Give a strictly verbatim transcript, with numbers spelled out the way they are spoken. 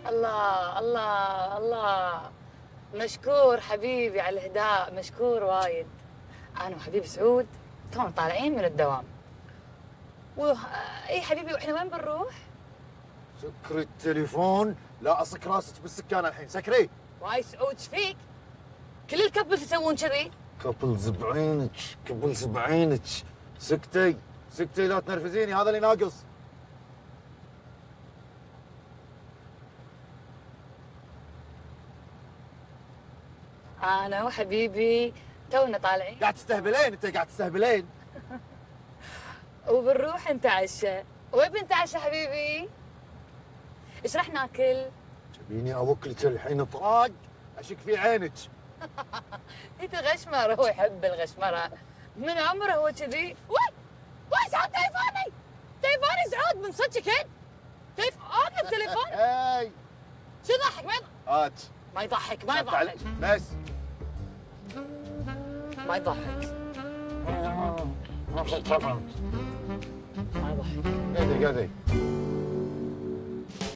الله الله الله، مشكور حبيبي على الهداء، مشكور وايد. انا وحبيبي سعود تونا طالعين من الدوام. و اي حبيبي، واحنا وين بنروح؟ سكري التليفون، لا اصك راسك بالسكانه الحين، سكري. واي سعود، ايش فيك؟ كل الكبلز يسوون كذي؟ كبلز بعينك، كبلز بعينك. سكتي سكتي، لا تنرفزيني، هذا اللي ناقص. انا وحبيبي تونا طالعين. قاعد تستهبلين انت، قاعد تستهبلين. وبنروح نتعشى. وين بنتعشى حبيبي؟ ايش راح ناكل؟ تبيني اوكلك الحين طراق اشك في عينك. انت غشمر، هو يحب الغشمره من عمره هو كذي. وي وي سعود، تليفوني تليفوني سعود، من صدقك انت؟ تليفون اوقف تليفون. اي شو يضحك؟ ما يضحك هات. ما يضحك ما يضحك بس ما يضحك ما يضحك. قدي قدي